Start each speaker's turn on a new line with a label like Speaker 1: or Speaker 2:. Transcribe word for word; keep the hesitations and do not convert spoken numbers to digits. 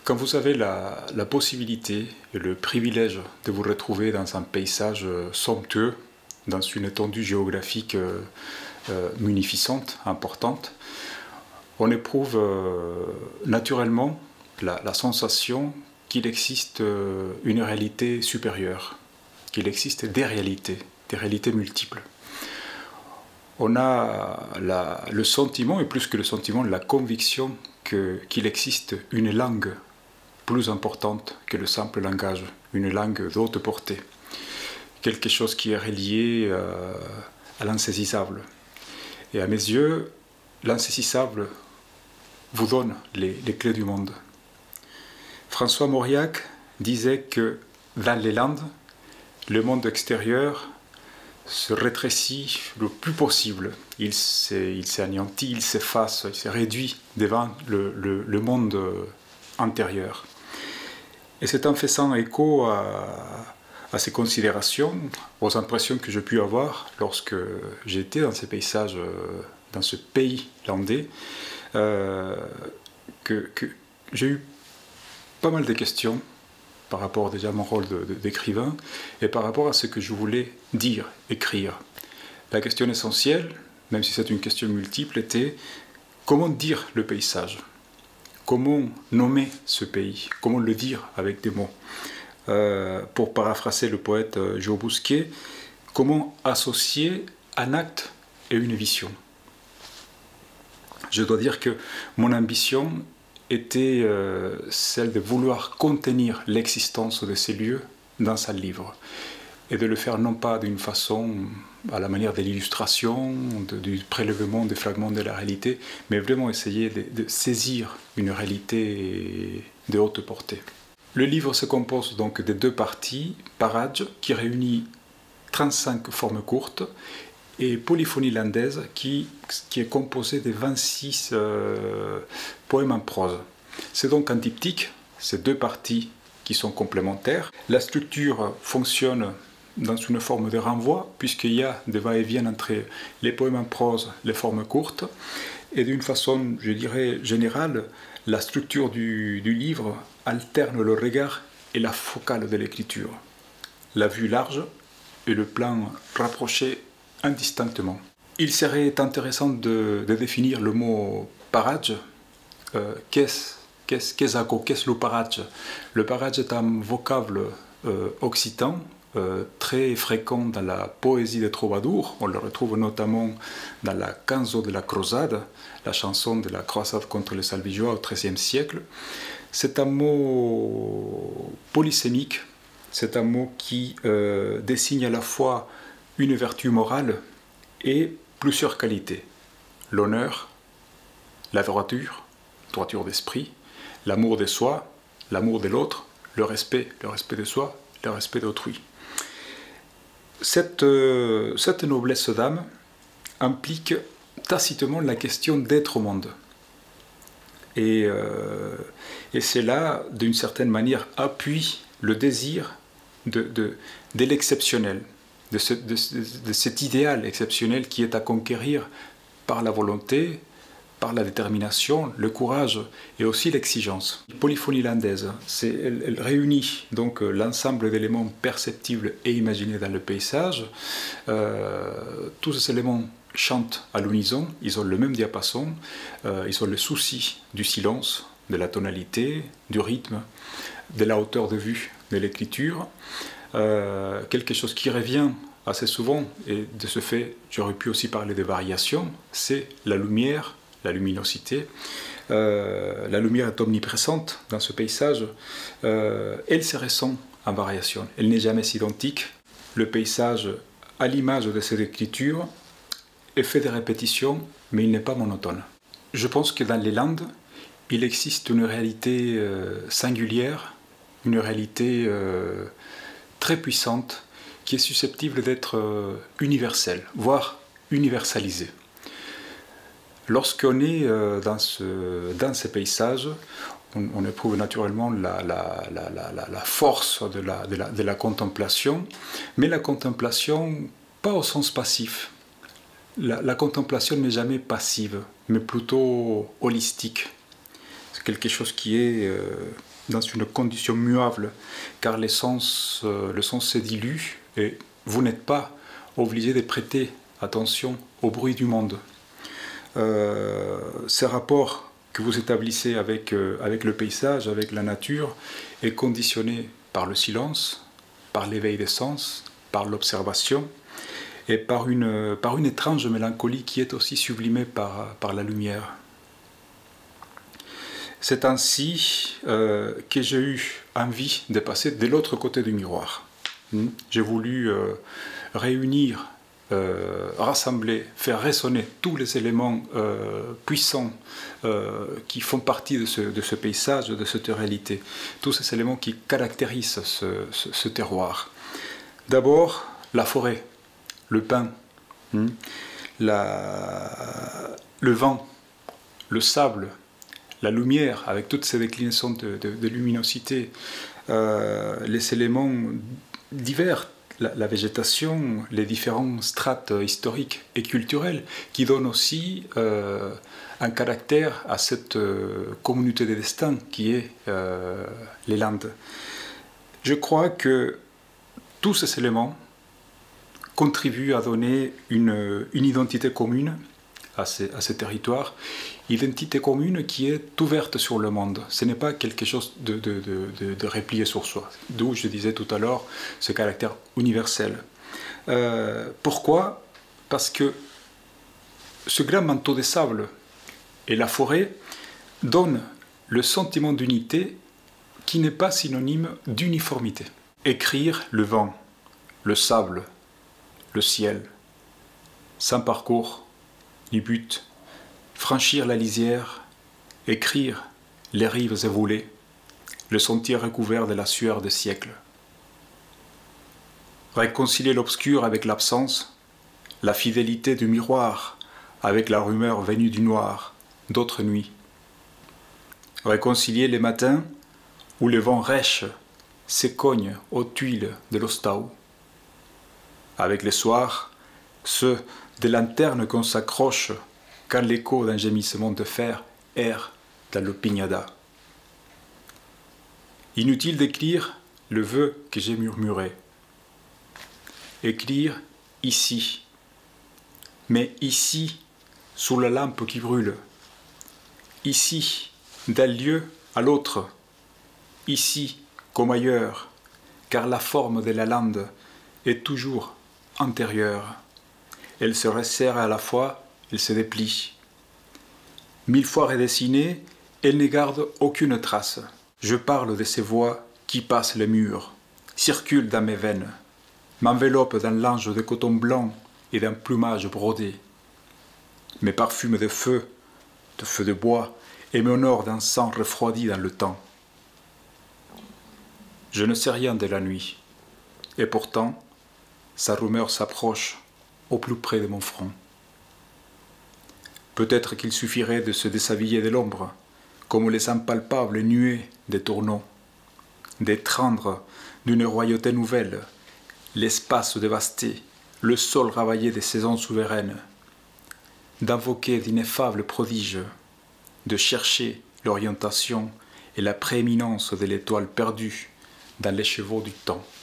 Speaker 1: Quand vous avez la, la possibilité et le privilège de vous retrouver dans un paysage somptueux, dans une étendue géographique euh, euh, munificente, importante, on éprouve euh, naturellement la, la sensation qu'il existe euh, une réalité supérieure, qu'il existe des réalités, des réalités multiples. On a la, le sentiment, et plus que le sentiment, la conviction que, qu'il existe une langue plus importante que le simple langage, une langue d'haute portée, quelque chose qui est relié euh, à l'insaisissable. Et à mes yeux, l'insaisissable vous donne les, les clés du monde. François Mauriac disait que dans les Landes, le monde extérieur se rétrécit le plus possible. Il s'anéantit, il s'efface, il se réduit devant le, le, le monde intérieur. Et c'est en faisant écho à, à ces considérations, aux impressions que j'ai pu avoir lorsque j'étais dans ces paysages, dans ce pays landais, euh, que, que j'ai eu pas mal de questions par rapport déjà à mon rôle d'écrivain et par rapport à ce que je voulais dire, écrire. La question essentielle, même si c'est une question multiple, était comment dire le paysage ? Comment nommer ce pays? Comment le dire avec des mots? euh, Pour paraphraser le poète Joe Bousquet, comment associer un acte et une vision? Je dois dire que mon ambition était euh, celle de vouloir contenir l'existence de ces lieux dans un livre et de le faire non pas d'une façon à la manière de l'illustration, du prélèvement des fragments de la réalité, mais vraiment essayer de, de saisir une réalité de haute portée. Le livre se compose donc de deux parties, Parage qui réunit trente-cinq formes courtes et Polyphonie landaise qui, qui est composée de vingt-six euh, poèmes en prose. C'est donc un diptyque, ces deux parties qui sont complémentaires. La structure fonctionne dans une forme de renvoi, puisqu'il y a des va-et-vient entre les poèmes en prose, les formes courtes, et d'une façon, je dirais, générale, la structure du, du livre alterne le regard et la focale de l'écriture, la vue large et le plan rapproché indistinctement. Il serait intéressant de, de définir le mot parage. Euh, qu'est-ce qu'est-ce qu'est-ce qu'est-ce le parage? Le parage est un vocable euh, occitan euh, très fréquent dans la poésie des troubadours. On le retrouve notamment dans la Canzo de la Cruzade, la chanson de la croisade contre les Salvillois au treizième siècle. C'est un mot polysémique, c'est un mot qui euh, désigne à la fois une vertu morale et plusieurs qualités. L'honneur, la droiture, droiture d'esprit, l'amour de soi, l'amour de l'autre, le respect, le respect de soi, le respect d'autrui. Cette, euh, cette noblesse d'âme implique tacitement la question d'être au monde. Et, euh, et cela, d'une certaine manière, appuie le désir de, de, de l'exceptionnel, de, ce, de, de cet idéal exceptionnel qui est à conquérir par la volonté, par la détermination, le courage et aussi l'exigence. Polyphonie landaise, elle, elle réunit donc l'ensemble d'éléments perceptibles et imaginés dans le paysage. Euh, tous ces éléments chantent à l'unisson, ils ont le même diapason, euh, ils ont le souci du silence, de la tonalité, du rythme, de la hauteur de vue de l'écriture. Euh, quelque chose qui revient assez souvent, et de ce fait, j'aurais pu aussi parler de variations, c'est la lumière, la luminosité. Euh, la lumière est omniprésente dans ce paysage. Euh, elle se ressent en variation. Elle n'est jamais identique. Le paysage, à l'image de cette écriture, est fait de répétitions, mais il n'est pas monotone. Je pense que dans les Landes, il existe une réalité euh, singulière, une réalité euh, très puissante, qui est susceptible d'être euh, universelle, voire universalisée. Lorsqu'on est euh, dans, ce, dans ces paysages, on, on éprouve naturellement la, la, la, la, la force de la, de, la, de la contemplation, mais la contemplation pas au sens passif. La, la contemplation n'est jamais passive, mais plutôt holistique. C'est quelque chose qui est euh, dans une condition muable, car les sens, euh, le sens se dilue et vous n'êtes pas obligé de prêter attention au bruit du monde. Euh, ces rapports que vous établissez avec, euh, avec le paysage, avec la nature, est conditionné par le silence, par l'éveil des sens, par l'observation et par une, par une étrange mélancolie qui est aussi sublimée par, par la lumière. C'est ainsi euh, que j'ai eu envie de passer de l'autre côté du miroir. Hmm. J'ai voulu euh, réunir, euh, rassembler, faire résonner tous les éléments euh, puissants euh, qui font partie de ce, de ce paysage, de cette réalité. Tous ces éléments qui caractérisent ce, ce, ce terroir. D'abord, la forêt, le pin, hmm, la, le vent, le sable, la lumière avec toutes ces déclinaisons de, de, de luminosité, euh, les éléments divers, la, la végétation, les différents strates historiques et culturels qui donnent aussi euh, un caractère à cette euh, communauté de destin qui est euh, les Landes. Je crois que tous ces éléments contribuent à donner une, une identité commune à ces, à ces territoires, identité commune qui est ouverte sur le monde. Ce n'est pas quelque chose de, de, de, de replié sur soi, d'où je disais tout à l'heure ce caractère universel. Euh, pourquoi? Parce que ce grand manteau de sable et la forêt donnent le sentiment d'unité qui n'est pas synonyme d'uniformité. Écrire le vent, le sable, le ciel, sans parcours ni but, franchir la lisière, écrire les rives évoluées, le sentier recouvert de la sueur des siècles. Réconcilier l'obscur avec l'absence, la fidélité du miroir avec la rumeur venue du noir d'autres nuits. Réconcilier les matins où le vent rêche s'écogne aux tuiles de l'Ostau, avec les soirs, ceux des lanternes qu'on s'accroche quand l'écho d'un gémissement de fer erre dans le pignada. Inutile d'écrire le vœu que j'ai murmuré. Écrire ici, mais ici, sous la lampe qui brûle. Ici, d'un lieu à l'autre. Ici, comme ailleurs, car la forme de la lande est toujours antérieure. Elle se resserre à la fois, elle se déplie. Mille fois redessinée, elle ne garde aucune trace. Je parle de ces voix qui passent les murs, circulent dans mes veines, m'enveloppent d'un linge de coton blanc et d'un plumage brodé. Mes parfumes de feu, de feu de bois, et m'honorent d'un sang refroidi dans le temps. Je ne sais rien de la nuit, et pourtant, sa rumeur s'approche au plus près de mon front. Peut-être qu'il suffirait de se déshabiller de l'ombre, comme les impalpables nuées des tourneaux, d'étreindre d'une royauté nouvelle l'espace dévasté, le sol ravaillé des saisons souveraines, d'invoquer d'ineffables prodiges, de chercher l'orientation et la prééminence de l'étoile perdue dans les chevaux du temps.